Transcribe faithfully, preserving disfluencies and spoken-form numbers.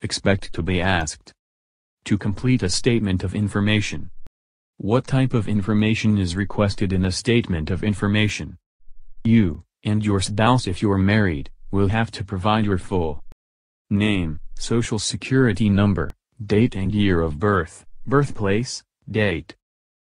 Expect to be asked. To complete a statement of information. What type of information is requested in a statement of information? You, and your spouse if you're married, will have to provide your full name, social security number, date and year of birth, birthplace, date,